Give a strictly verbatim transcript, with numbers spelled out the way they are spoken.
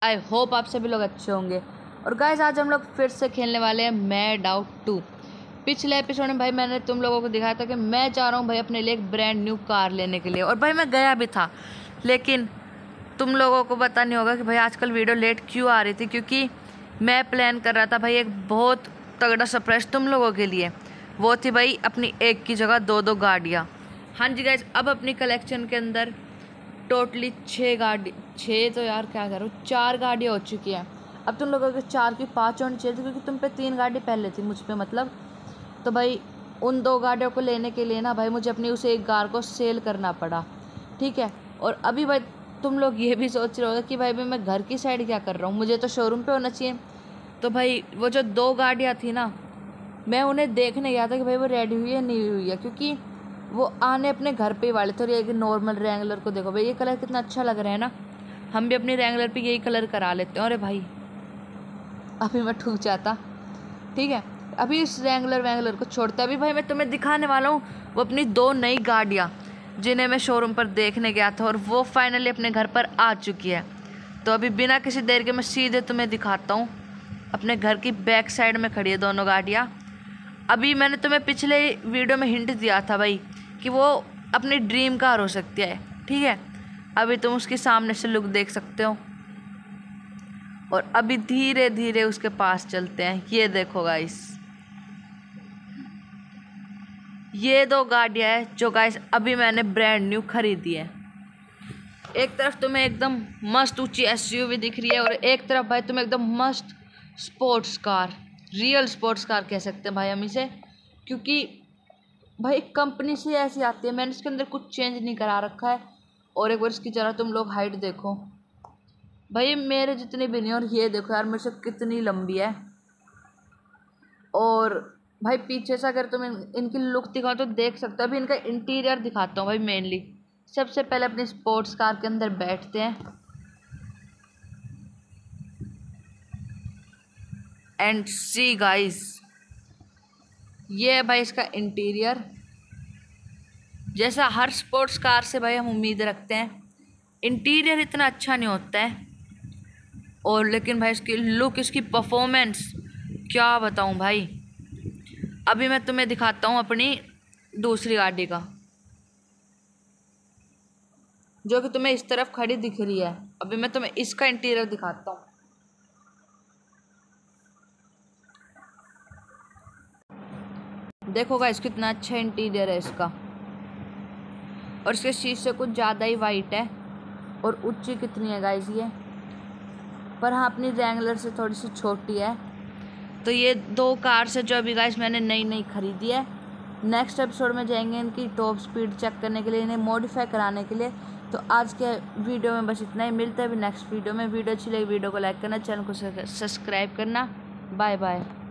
I hope आप सभी लोग अच्छे होंगे। और गाइस आज हम लोग फिर से खेलने वाले हैं मैड आउट टू। पिछले एपिसोड में भाई मैंने तुम लोगों को दिखाया था कि मैं जा रहा हूँ भाई अपने लिए एक ब्रांड न्यू कार लेने के लिए, और भाई मैं गया भी था, लेकिन तुम लोगों को पता नहीं होगा कि भाई आजकल वीडियो लेट क्यों आ रही थी, क्योंकि मैं प्लान कर रहा था भाई एक बहुत तगड़ा सरप्राइज तुम लोगों के लिए। वो थी भाई अपनी एक की जगह दो दो गाड़ियाँ। हाँ जी गाइस, अब अपनी कलेक्शन के अंदर टोटली छः गाड़ी, छः तो यार क्या करूँ, चार गाड़ियाँ हो चुकी हैं। अब तुम लोगों के चार की पाँच होनी चाहिए थी, क्योंकि तुम पे तीन गाड़ी पहले थी मुझ पे मतलब। तो भाई उन दो गाड़ियों को लेने के लिए ना भाई मुझे अपनी उस एक कार को सेल करना पड़ा, ठीक है। और अभी भाई तुम लोग ये भी सोच रहे हो कि भाई भाई मैं घर की साइड क्या कर रहा हूँ, मुझे तो शोरूम पे होना चाहिए। तो भाई वो जो दो गाड़ियाँ थी ना, मैं उन्हें देखने गया था कि भाई वो रेडी हुई है नहीं हुई है, क्योंकि वो आने अपने घर पे ही वाले थे। और ये नॉर्मल रैंगलर को देखो भाई, ये कलर कितना अच्छा लग रहा है ना, हम भी अपनी रैंगलर पे यही कलर करा लेते हैं। अरे भाई अभी मैं ठूक जाता, ठीक है। अभी इस रैंगलर वैंगलर को छोड़ता, अभी भाई मैं तुम्हें दिखाने वाला हूँ वो अपनी दो नई गाड़ियाँ जिन्हें मैं शोरूम पर देखने गया था, और वो फाइनली अपने घर पर आ चुकी है। तो अभी बिना किसी देर के मैं सीधे तुम्हें दिखाता हूँ। अपने घर की बैक साइड में खड़ी है दोनों गाड़ियाँ। अभी मैंने तुम्हें पिछले वीडियो में हिंट दिया था भाई कि वो अपनी ड्रीम कार हो सकती है, ठीक है। अभी तुम उसके सामने से लुक देख सकते हो, और अभी धीरे धीरे उसके पास चलते हैं। ये देखो गाइस, ये दो गाड़ियाँ हैं जो गाइस अभी मैंने ब्रांड न्यू खरीदी है। एक तरफ तुम्हें एकदम मस्त ऊंची एसयूवी दिख रही है, और एक तरफ भाई तुम्हें एकदम मस्त sports car, real sports car कह सकते हैं भाई हम इसे, क्योंकि भाई कंपनी से ऐसी आती है। मैंने इसके अंदर कुछ चेंज नहीं करा रखा है। और एक बार इसकी जरा तुम लोग हाइट देखो भाई, मेरे जितनी भी नहीं, और ये देखो यार मेरे से कितनी लंबी है। और भाई पीछे से अगर तुम इन, इनकी लुक दिखाओ तो देख सकते हो। अभी इनका इंटीरियर दिखाता हूँ भाई। मेनली सबसे पहले अपनी स्पोर्ट्स कार के अंदर बैठते हैं, एंड सी गाइस, ये है भाई इसका इंटीरियर। जैसा हर स्पोर्ट्स कार से भाई हम उम्मीद रखते हैं, इंटीरियर इतना अच्छा नहीं होता है, और लेकिन भाई इसकी लुक, इसकी परफॉर्मेंस क्या बताऊं भाई। अभी मैं तुम्हें दिखाता हूं अपनी दूसरी गाड़ी का, जो कि तुम्हें इस तरफ खड़ी दिख रही है। अभी मैं तुम्हें इसका इंटीरियर दिखाता हूं। देखो गाइस कितना अच्छा इंटीरियर है इसका, और इसके शीशे कुछ ज़्यादा ही वाइट है। और ऊंची कितनी है गाइस ये, पर हाँ अपनी रैंगलर से थोड़ी सी छोटी है। तो ये दो कार से जो अभी गाइस मैंने नई नई खरीदी है। नेक्स्ट एपिसोड में जाएंगे इनकी टॉप स्पीड चेक करने के लिए, इन्हें मॉडिफाई कराने के लिए। तो आज के वीडियो में बस इतना ही, मिलता है अभी नेक्स्ट वीडियो में। वीडियो अच्छी लगी वीडियो को लाइक करना, चैनल को सब्सक्राइब करना। Bye bye.